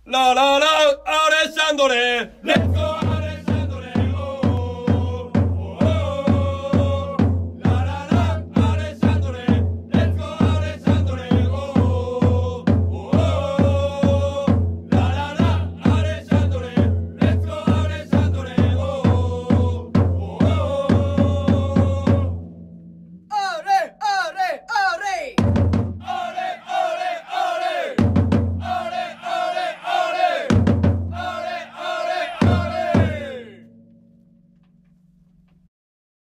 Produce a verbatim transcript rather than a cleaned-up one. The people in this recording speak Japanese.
ラララ、アレッサンドレ、レッツゴー